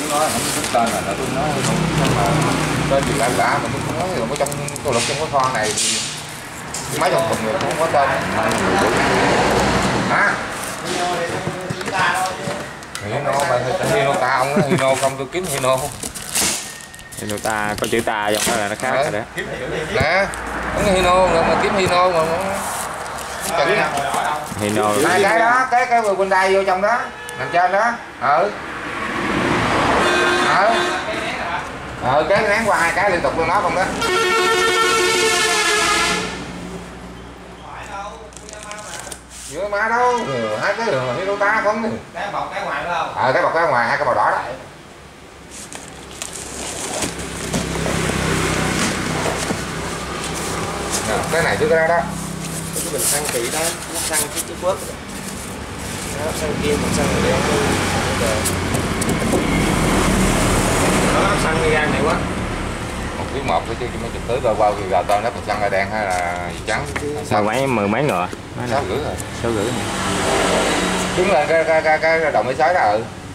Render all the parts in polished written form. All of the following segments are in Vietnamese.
nói không biết tên là tôi nói tên gì lạ lạ mà tôi không nói rồi trong tôi lục trong cái kho này thì mấy trong thùng người nó không có tên hả? Hino mà Hino ta ông á, Hino không tôi kiếm Hino. Hino ta có chữ ta trong đó là nó khác rồi đó. Nè, không có Hino mà kiếm Hino mà Hino hai cái đó, cái quần đai vô trong đó, nằm trên đó. Cái nén qua hai cái liên tục luôn đó không đó. Giữa má đâu, hai cái đường là Hino ta không. Cái bọc cái ngoài đó không? Cái bọc cái ngoài, hai cái màu đỏ đó. Cái này trước cái đó. Cái bình xăng kỳ đó, nó xăng cái bớt. Nó xăng kia, mình xăng này đen luôn. Nó xăng đi ra này quá. Một cái một chứ mấy chục tới coi qua thì gà tao nó còn xăng là đen hay là gì trắng. Mười mấy ngựa. 6,5 rồi. 6,5. Đứng lên cái đồng máy sới đó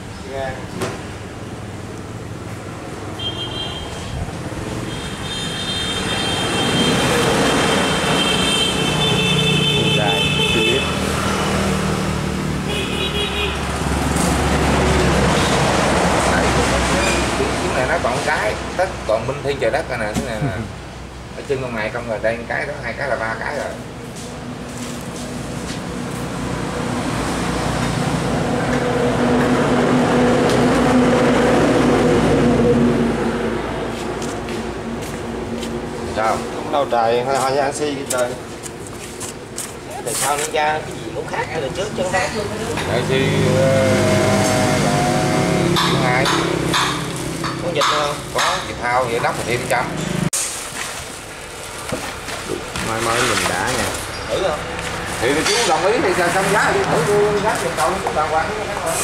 này nó còn cái tất còn minh thiên trời đất này nè, cái này là ở chân con này không rồi đây cái đó hai cái là ba cái rồi. Sao? Không đâu trời, thôi nha ăn xi trời. Tại sao nó ra cái gì cũng khác ở lần trước chân đó. Để xi là thứ hai. Có dịch không? Có dịch thao vậy nóc thì thêm trăm. Mới mình đã nha. Thử không? Thì chú đồng ý thì xong giá đi thử giá tiền cầu nó đàng hoàng cái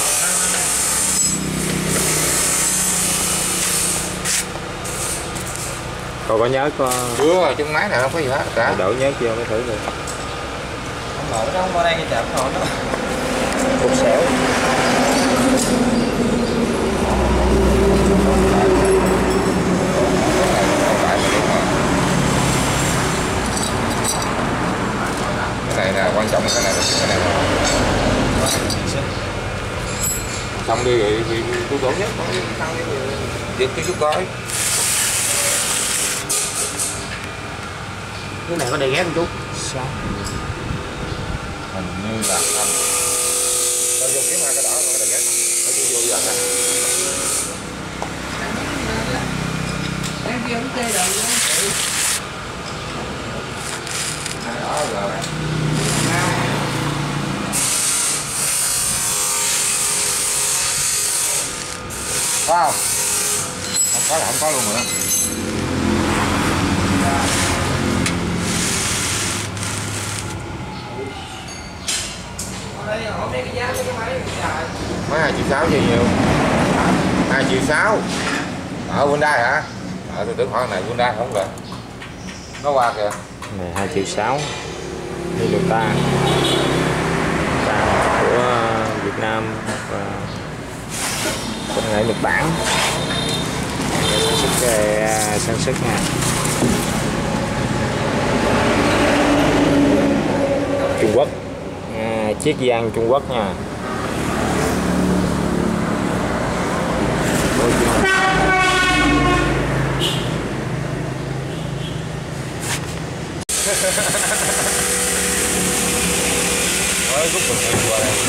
Cậu có nhớ có chưa rồi chân máy này không có gì hết cả. đổ nhớ chưa mới thử được. Không nổi đó, không qua đây thì chạm nổi đó. Cục xẻo. Cái này là quan trọng, cái này là cái này xong đi rồi thì tôi đổ nhất giật cái chút coi. Cái này có đầy ghép không chú? Sao? Hình như là không. Tôi vô kiếm hai cái đỏ có đầy ghép không? Nó chỉ vô giờ nè. Em kia không chơi đâu nữa. Đó rồi. Có không? Không có là không có luôn rồi đó. Mấy 2,6 triệu nhiều. 2,6 triệu. Ở Hyundai hả? Tôi tưởng hỏi này Hyundai không được. Nó qua kìa. Này 2,6 triệu. Hino ta của Việt Nam và công nghệ Nhật Bản. Sản xuất nha. Trung Quốc. Chiết giang Trung Quốc nha. Rồi rút mình qua đây.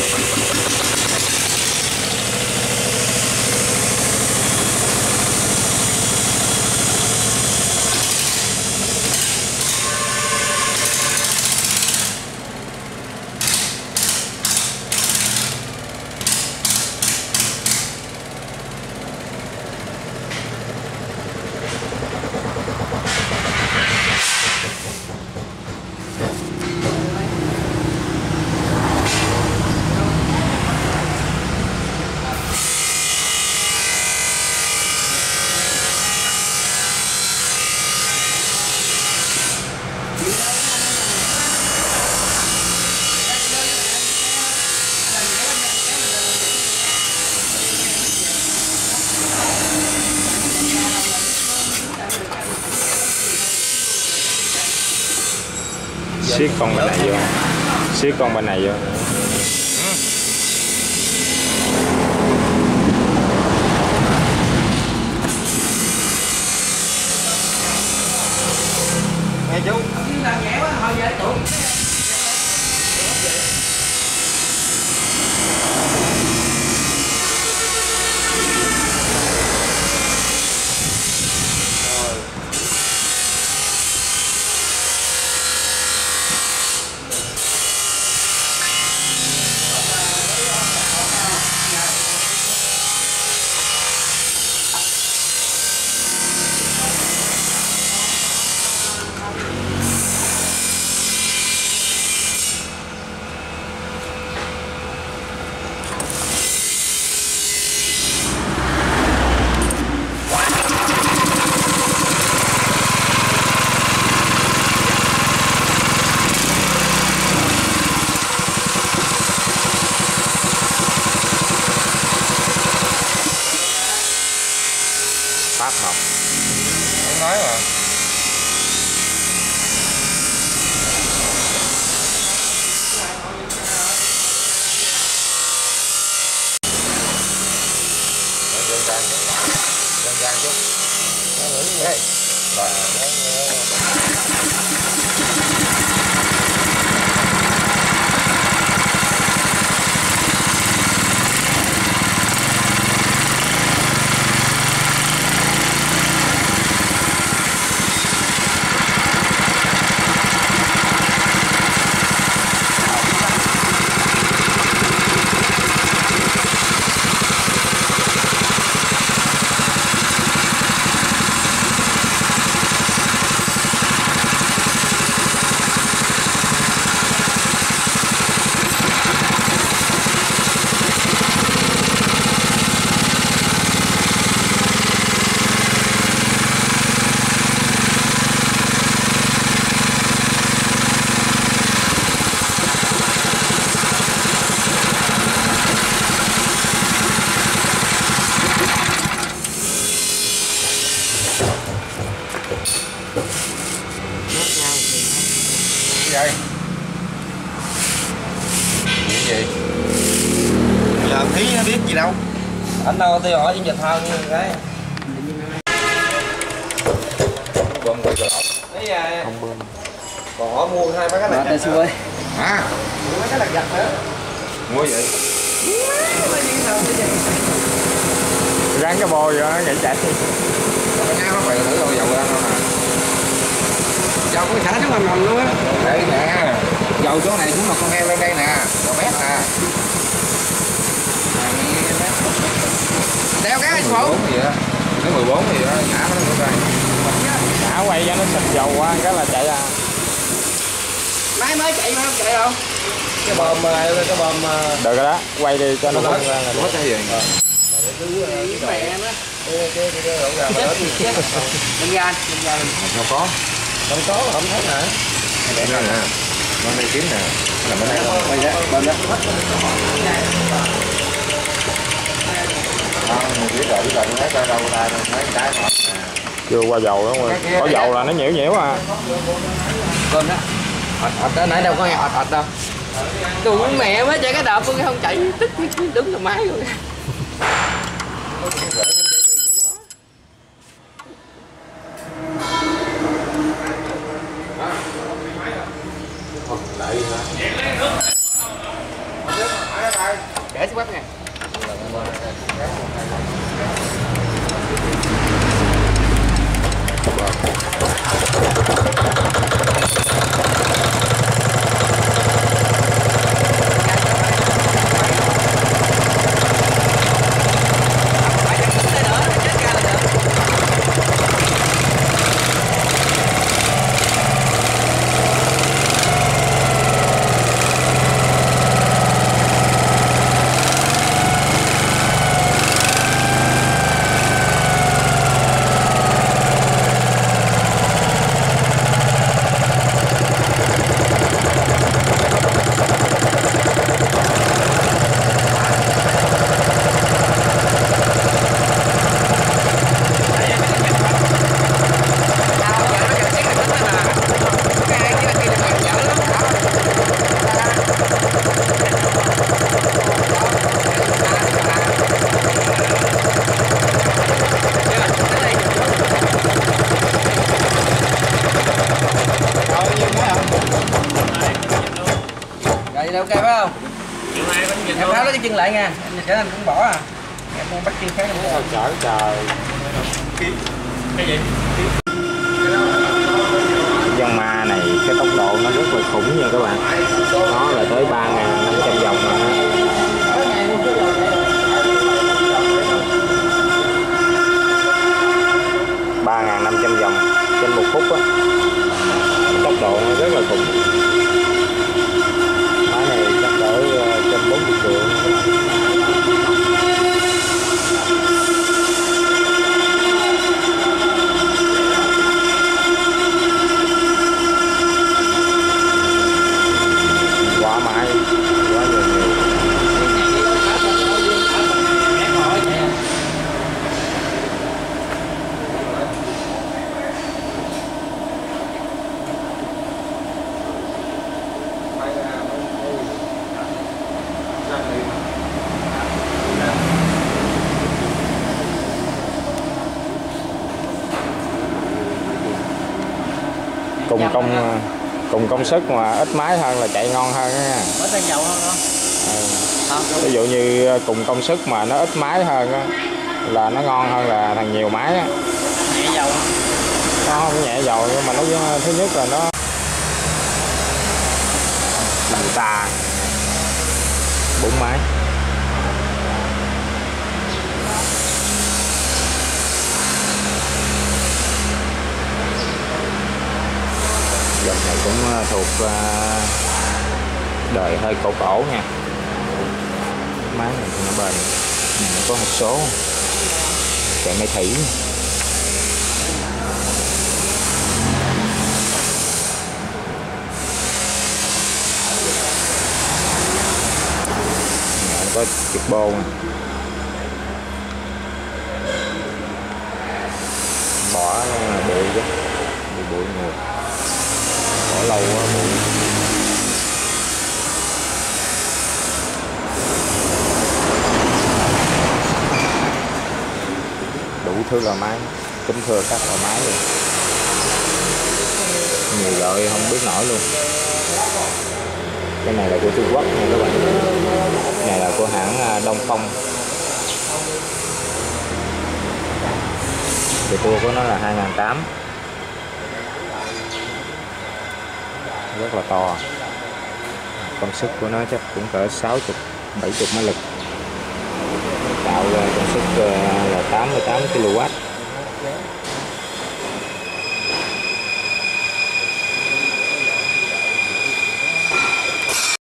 siết con bên này vô, siết con bên này vô. Nghe chú. Làm nhẹ quá hồi về tụi. Phát mộc. Không nói mà. Dân gian chút. Dân gian chút. Đây. Rồi. Vậy chuyện gì Giờ Thí nó biết gì đâu. Anh đâu tôi hỏi chiến dịch thao như cái. bơm coi cho Đấy à. Không bơm. Còn họ mua hai mấy cái này. hả? Mua mấy cái là giặt nữa. Mua vậy Gắn cái bô vô nó chạy chạy. cái nhá nó phải thử đâu dầu ra đâu nè. Dầu có xả nó nằm luôn á. Đây nè, dầu chỗ này xuống một con heo lên đây nè, một mét nè. Đeo cái này 14 gì á, cái 14 gì đó, nhả nó nữa coi. Thả quay cho nó xịt dầu qua cái là chạy ra. Máy mới chạy mà không chạy đâu. Cái bơm Được rồi đó, quay đi cho nó bung ra là Hết cái gì? Mẹ nó. cái ổ gà mà lớn gì. Đừng ra. Không có. Không có không thấy hả? Đây nè, con đây kiếm nè, là bên đây không? Mày ra, bên đó. Mình biết rồi, tôi thấy coi đâu ra, thấy cái ngọt nè. chưa qua dầu đó rồi. Có dầu là nó nhiễu nhiễu à. Cơm đó. Ọt đó nãy đâu có nghe ọt đâu. Tụi mẹ mới chạy cái đợp tôi không chạy tức đứng làm máy rồi. Để xuống bắp nè. Vậy là ok phải không? Em tháo lấy cái chân lại nha, cái anh cũng bỏ à. Em bắt chân khác em bỏ. Chở trời. Con ma này cái tốc độ nó rất là khủng nha các bạn, nó là tới 3.500 vòng rồi đó. 3.500 vòng trên 1 phút á, tốc độ nó rất là khủng. Máy này chắc cỡ trên 40 triệu. Quá máy, quá nhiều. Cùng công sức mà ít máy hơn là chạy ngon hơn nha. Có xăng dầu không đó? Ví dụ như cùng công sức mà nó ít máy hơn á, là nó ngon hơn là thằng nhiều máy á. Nhẹ dầu. Nó không nhẹ dầu nhưng mà nó thứ nhất là nó bằng tà 4 máy. Dòng này cũng thuộc đời hơi cổ cổ nha. Máy này thì nó bền, nó có hộp số, chạy máy thủy. Có trực bô nè. Bỏ bụi chứ, bụi nhiều, bỏ lâu quá bụi. Đủ thứ là máy, kính thưa các loại máy luôn, nhiều loại không biết nổi luôn. Cái này là của Trung Quốc nha các bạn, cái này là của hãng Đông Phong. Cái tua của nó là 2.800, rất là to. Công suất của nó chắc cũng cỡ 60-70 mã lực, tạo ra công suất là 88 kW.